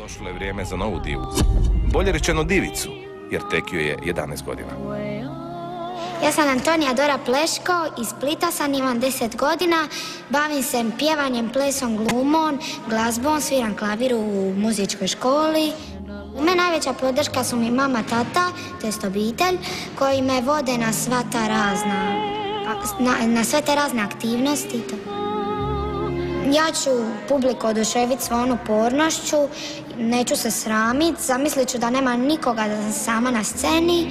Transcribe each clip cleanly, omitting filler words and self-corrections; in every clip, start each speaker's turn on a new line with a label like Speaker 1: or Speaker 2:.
Speaker 1: Došlo je vrijeme za novu divu. Bolje rečeno divicu, jer tek joj je 11 godina.
Speaker 2: Ja sam Antonija Dora Pleško, iz Splita sam, imam 10 godina, bavim se pjevanjem, plesom, glumom, glazbom, sviram klavir u muzičkoj školi. U mene najveća podrška su mi mama, tata, to jest obitelj, koji me vode na sva ta razna, na sve te razne aktivnosti. Ja ću publiku oduševiti svojom upornošću, neću se sramiti, zamislit ću da nema nikoga, da sam sama na sceni.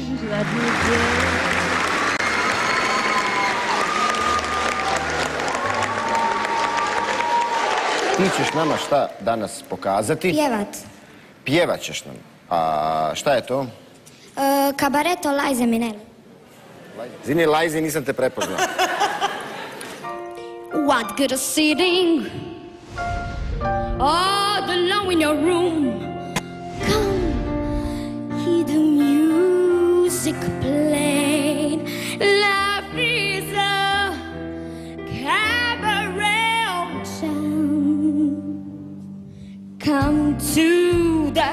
Speaker 3: Ti ćeš nama šta danas pokazati?
Speaker 2: Pjevat.
Speaker 3: Pjevat ćeš nam. A šta je to?
Speaker 2: Kabareto Liza Minnelli.
Speaker 3: Zini, Liza, nisam te prepoznao.
Speaker 4: What good is sitting all alone in your room? Come, hear the music playing. Life is a cabaret town. Come to the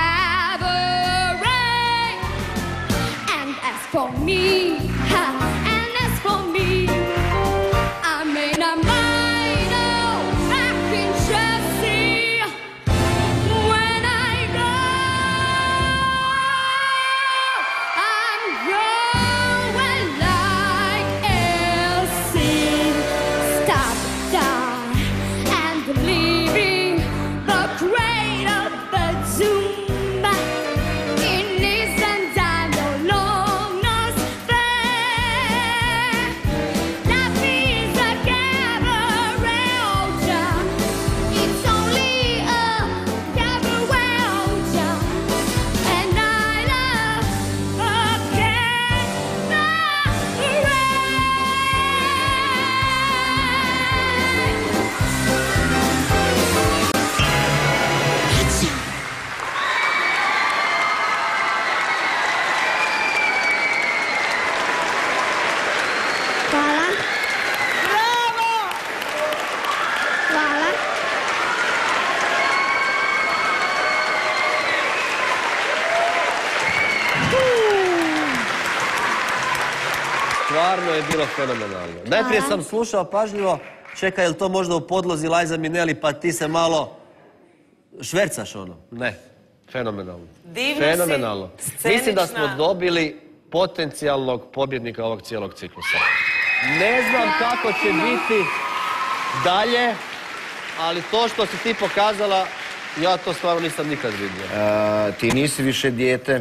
Speaker 4: cabaret. And as for me, and as for me, I may not mind, oh, I can just see when I go, I'm going like Elsie, stop, die, and leaving the cradle, the Zumba, in this and I no longer spare. Life is a cabaret town. It's only a cabaret town, and I love a
Speaker 2: Hvala. Hvala.
Speaker 5: Stvarno je bilo fenomenalno. Najprije sam slušao pažljivo, čekaj, je li to možda u podlozi Liza Minnelli, pa ti se malo švercaš ono? Ne, fenomenalno.
Speaker 6: Divno si,
Speaker 5: Fenomenalno. Mislim da smo
Speaker 6: scenična.
Speaker 5: dobili potencijalnog pobjednika ovog cijelog ciklusa. Ne znam kako će biti dalje, ali to što si ti pokazala, ja to stvarno nisam nikad vidio.
Speaker 3: Ti nisi više dijete.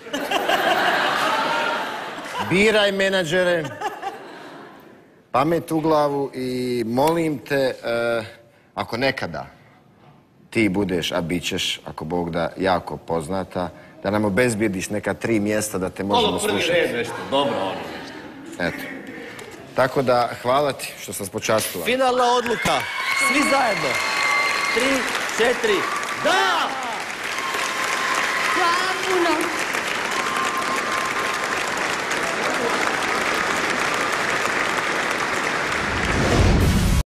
Speaker 3: Biraj menadžere, pamet u glavu i molim te, ako nekada ti budeš, a bit ćeš, ako Bog da, jako poznata, da nam obezbijediš neka 3 mjesta da te možemo slušati.
Speaker 5: Prvi red nešto, dobro ono.
Speaker 3: Eto. Tako da, hvala ti što sam počastila.
Speaker 5: Finalna odluka, svi zajedno. 3, 4, da!
Speaker 4: Hvala puno.